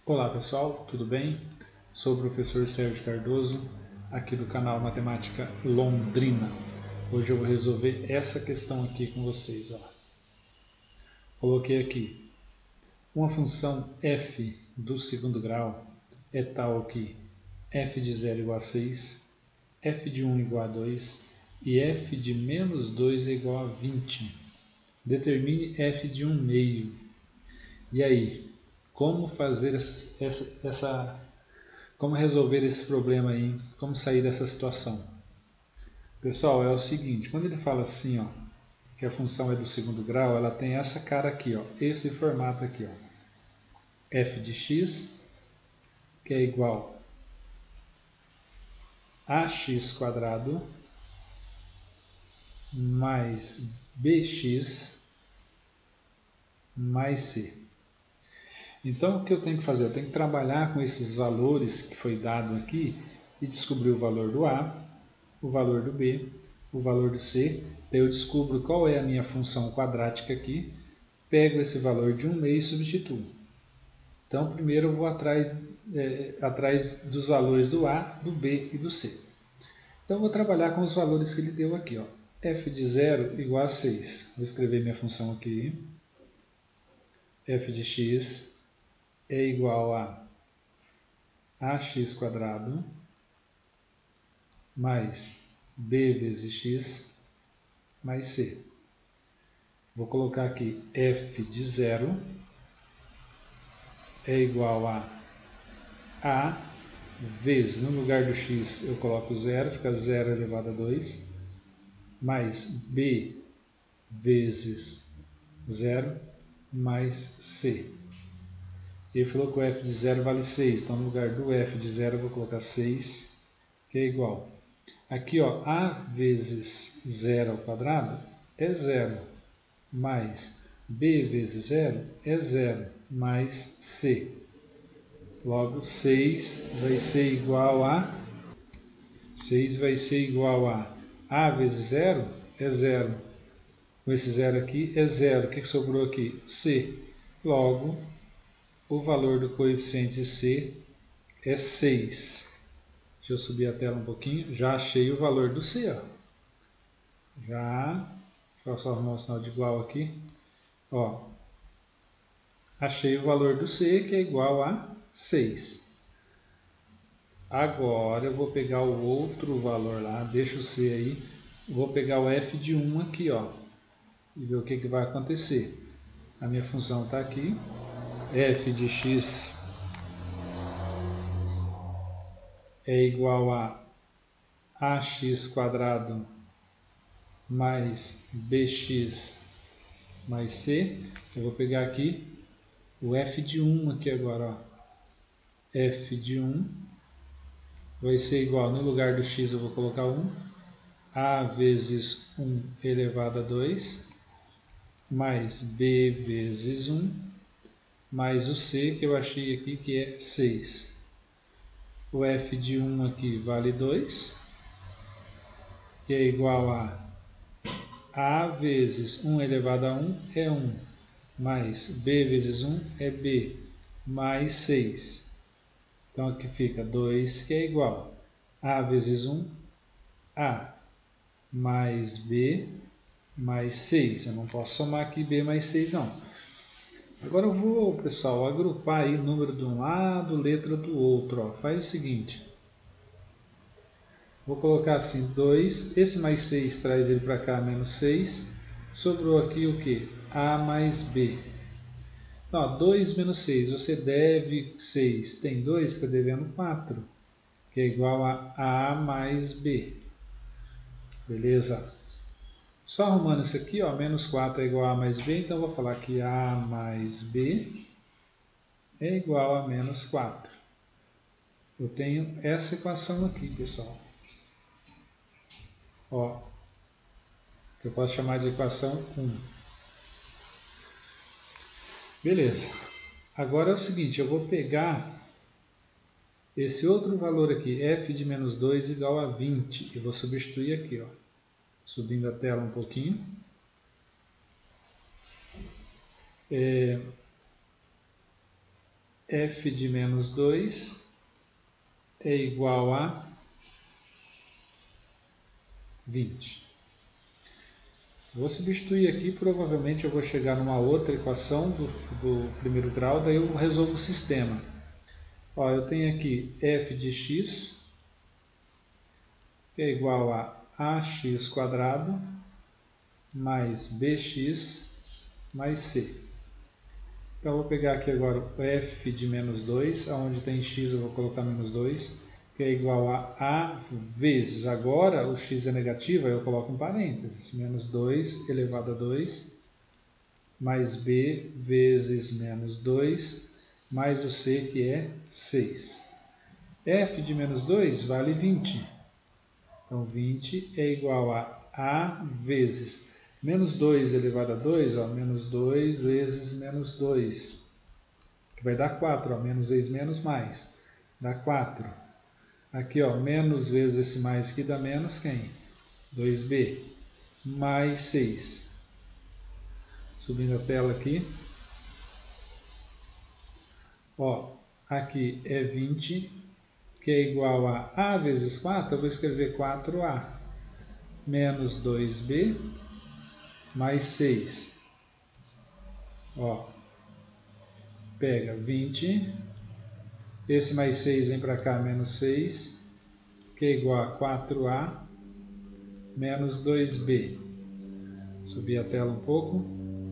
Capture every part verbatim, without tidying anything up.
Olá pessoal, tudo bem? Sou o professor Sérgio Cardoso, aqui do canal Matemática Londrina. Hoje eu vou resolver essa questão aqui com vocês. Ó. Coloquei aqui, uma função f do segundo grau é tal que f de zero igual a seis, f de um igual a dois e f de menos dois é igual a vinte. Determine f de um meio. E aí? Como fazer essa, essa, essa, como resolver esse problema aí, como sair dessa situação? Pessoal, é o seguinte, quando ele fala assim, ó, que a função é do segundo grau, ela tem essa cara aqui, ó, esse formato aqui, ó, f de x, que é igual a x quadrado mais bx mais c. Então, o que eu tenho que fazer? Eu tenho que trabalhar com esses valores que foi dado aqui e descobrir o valor do A, o valor do B, o valor do C. Daí eu descubro qual é a minha função quadrática aqui, pego esse valor de um meio e substituo. Então, primeiro eu vou atrás, é, atrás dos valores do A, do B e do C. Então, eu vou trabalhar com os valores que ele deu aqui. Ó. f de zero igual a seis. Vou escrever minha função aqui. F de x é igual a ax quadrado mais b vezes x mais c. Vou colocar aqui f de zero é igual a a vezes, no lugar do x eu coloco zero, fica zero elevado a dois, mais b vezes zero mais c. Ele falou que o f de zero vale seis, então no lugar do f de zero eu vou colocar seis, que é igual. Aqui, ó, a vezes zero ao quadrado é zero, mais b vezes zero é zero, mais c. Logo, seis vai ser igual a... seis vai ser igual a a vezes zero é zero. Com esse zero aqui é zero. O que sobrou aqui? C. Logo, o valor do coeficiente C é seis. Deixa eu subir a tela um pouquinho. Já achei o valor do C. Ó. Já. Deixa eu só arrumar o sinal de igual aqui. Ó. Achei o valor do C, que é igual a seis. Agora eu vou pegar o outro valor lá. Deixa o C aí. Vou pegar o f de um aqui, ó. E ver o que, que vai acontecer. A minha função está aqui. F de x é igual a ax quadrado mais bx mais c. Eu vou pegar aqui o f de um aqui agora. Ó. F de um vai ser igual, no lugar do x eu vou colocar um. A vezes um elevado a dois mais b vezes um mais o c que eu achei aqui que é seis. O f de um aqui vale dois, que é igual a a vezes um elevado a um é um, mais b vezes um é b, mais seis. Então aqui fica dois, que é igual a a vezes um, a, mais b, mais seis. Eu não posso somar aqui b mais seis não. Agora eu vou, pessoal, agrupar aí número de um lado, letra do outro. Ó. Faz o seguinte. Vou colocar assim, dois. Esse mais seis traz ele para cá, menos seis. Sobrou aqui o quê? A mais B. Então, ó, dois menos seis. Você deve seis. Tem dois, fica devendo quatro. Que é igual a A mais B. Beleza? Só arrumando isso aqui, ó, menos quatro é igual a A mais B, então eu vou falar que A mais B é igual a menos quatro. Eu tenho essa equação aqui, pessoal. Ó, que eu posso chamar de equação um. Beleza. Agora é o seguinte, eu vou pegar esse outro valor aqui, f de menos dois igual a vinte, e vou substituir aqui, ó. Subindo a tela um pouquinho. É, f de menos dois é igual a vinte. Vou substituir aqui, provavelmente eu vou chegar numa outra equação do, do primeiro grau, daí eu resolvo o sistema. Ó, eu tenho aqui f de x, que é igual a ax quadrado mais bx mais c. Então, eu vou pegar aqui agora o f de menos dois, onde tem x eu vou colocar menos dois, que é igual a a vezes, agora o x é negativo, aí eu coloco um parênteses, menos dois elevado a dois, mais b vezes menos dois, mais o c, que é seis. F de menos dois vale vinte. Então, vinte é igual a a vezes menos dois elevado a dois, ó, menos dois vezes menos dois, que vai dar quatro, ó, menos vezes menos mais, dá quatro. Aqui, ó, menos vezes esse mais aqui dá menos quem? dois b, mais seis. Subindo a tela aqui. Ó, aqui é vinte, que é igual a a vezes quatro, eu vou escrever quatro a, menos dois b, mais seis. Ó, pega vinte, esse mais seis vem para cá, menos seis, que é igual a quatro a, menos dois b. Subir a tela um pouco.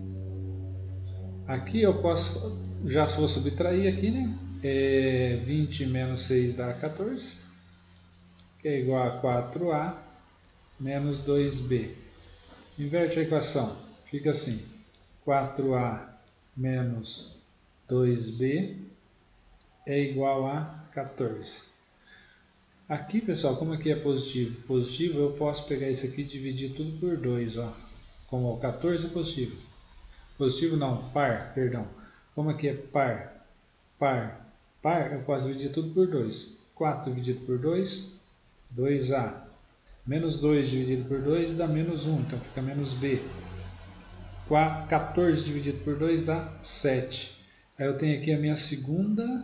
Aqui eu posso, já vou subtrair aqui, né? É, vinte menos seis dá quatorze, que é igual a quatro a, menos dois b. Inverte a equação, fica assim, quatro a menos dois b é igual a quatorze. Aqui, pessoal, como aqui é positivo? Positivo, eu posso pegar isso aqui e dividir tudo por dois, ó. Como o quatorze é positivo. Positivo não, par, perdão. Como aqui é par, par, par, eu posso dividir tudo por dois. quatro dividido por dois, dois a. Menos dois dividido por dois dá menos um, então fica menos b. quatorze dividido por dois dá sete. Aí eu tenho aqui a minha segunda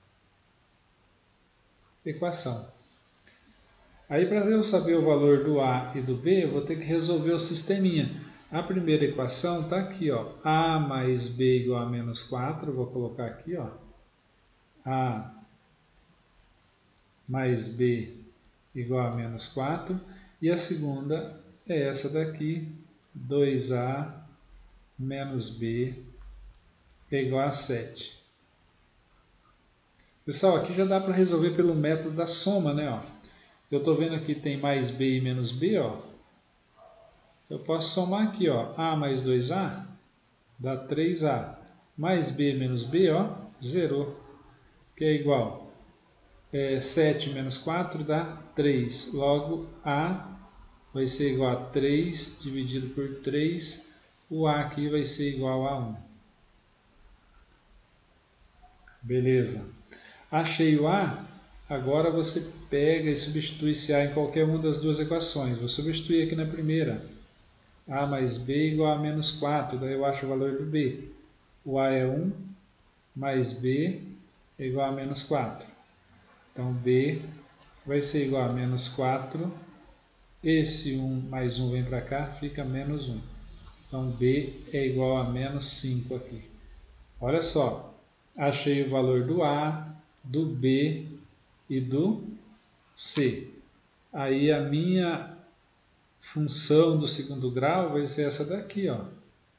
equação. Aí, para eu saber o valor do a e do b, eu vou ter que resolver o sisteminha. A primeira equação está aqui, ó, a mais b igual a menos quatro, vou colocar aqui, ó, a mais b igual a menos quatro, e a segunda é essa daqui, dois a menos b é igual a sete. Pessoal, aqui já dá para resolver pelo método da soma, né? Ó. Eu estou vendo aqui tem mais b e menos b, ó. Eu posso somar aqui, ó, a mais dois a dá três a, mais b menos b, ó, zero, que é igual é, sete menos quatro dá três, logo a vai ser igual a três dividido por três, o a aqui vai ser igual a um. Beleza. Achei o a, agora você pega e substitui esse a em qualquer uma das duas equações. Vou substituir aqui na primeira. A mais b igual a menos quatro, daí eu acho o valor do b. O a é um, mais b é igual a menos quatro. Então, b vai ser igual a menos quatro. Esse um mais um vem para cá, fica menos um. Então, b é igual a menos cinco aqui. Olha só, achei o valor do a, do b e do c. Aí a minha função do segundo grau vai ser essa daqui, ó.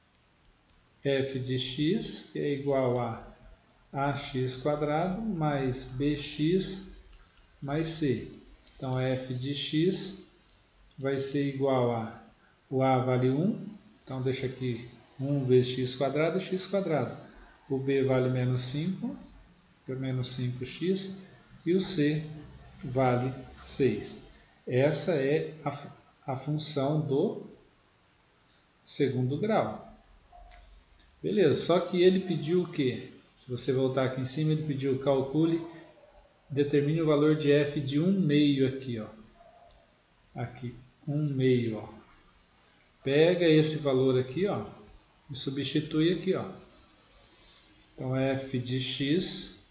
F de x, que é igual a ax quadrado mais bx mais c. Então, f de x vai ser igual a, o a vale um, então deixa aqui um vezes x quadrado é x quadrado. O b vale menos cinco, então menos cinco x, e o c vale seis. Essa é a, a função do segundo grau. Beleza, só que ele pediu o quê? Se você voltar aqui em cima, ele pediu calcule, determine o valor de f de um meio aqui, ó. Aqui, um meio, ó. Pega esse valor aqui, ó, e substitui aqui, ó. Então, f de x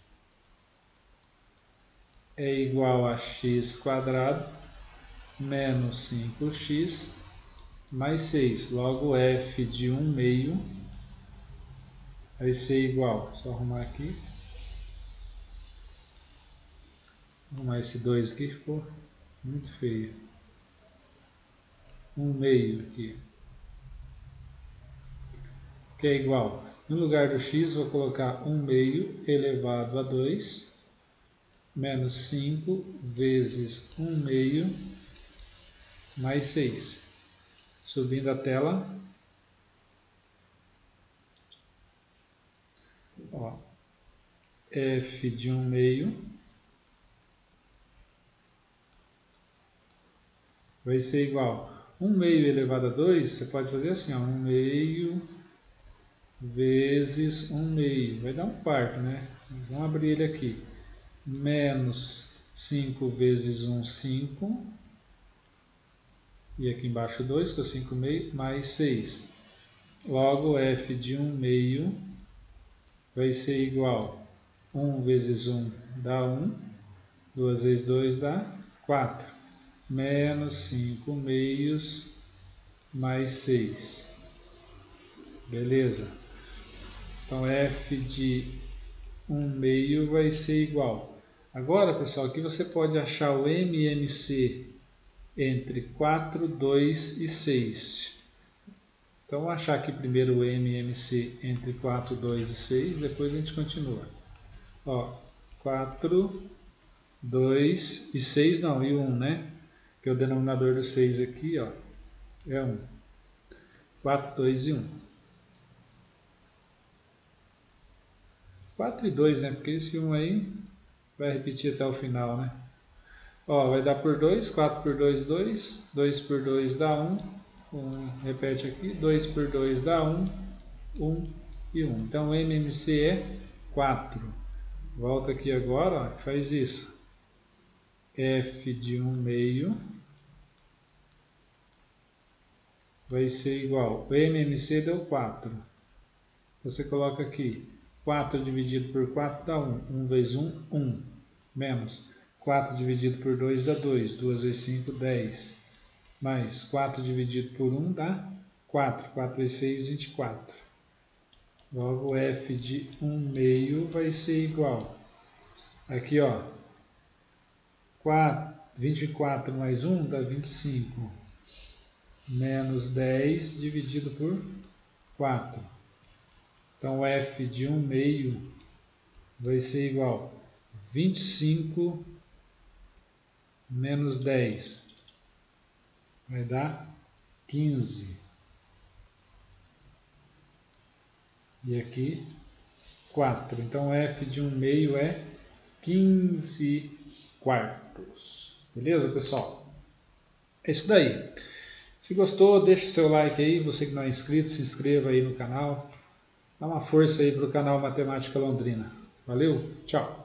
é igual a x quadrado menos cinco x mais seis. Logo, f de um meio vai ser igual, só arrumar aqui, arrumar esse dois aqui, ficou muito feio. um meio aqui, que é igual, no lugar do x, vou colocar um meio elevado a dois, menos cinco vezes um meio mais seis. Subindo a tela, ó, f de um meio vai ser igual um meio elevado a dois, você pode fazer assim, ó, um meio vezes um meio, vai dar um quarto, né? Vamos abrir ele aqui, menos cinco vezes um, cinco, e aqui embaixo dois, com cinco meio, mais seis. Logo, f de um meio vai ser igual um vezes um dá um, duas vezes dois dá quatro, menos cinco meios mais seis. Beleza? Então, f de um meio vai ser igual. Agora, pessoal, aqui você pode achar o M M C entre quatro, dois e seis. Então, vou achar aqui primeiro o M M C entre quatro, dois e seis, depois a gente continua. Ó, quatro, dois e seis não, e um, né? Que é o denominador do seis aqui, ó, é um. quatro, dois e um. quatro e dois, né? Porque esse um aí vai repetir até o final, né? Ó, vai dar por dois, quatro por dois, dois, dois por dois dá um, um repete aqui, dois por dois dá um, um e um. Então, o M M C é quatro. Volta aqui agora, ó, faz isso. F de um meio vai ser igual, o M M C deu quatro. Você coloca aqui, quatro dividido por quatro dá um, um vezes um, um, menos quatro dividido por dois dá dois, duas vezes cinco, dez, mais quatro dividido por um dá quatro, quatro vezes seis, vinte e quatro. Logo, f de um meio vai ser igual, aqui ó, quatro, vinte e quatro mais um dá vinte e cinco, menos dez dividido por quatro. Então, f de um meio vai ser igual a vinte e cinco menos dez, vai dar quinze. E aqui, quatro. Então, f de um meio é quinze quartos. Beleza, pessoal? É isso daí. Se gostou, deixe o seu like aí. Você que não é inscrito, se inscreva aí no canal. Dá uma força aí para o canal Matemática Londrina. Valeu, tchau!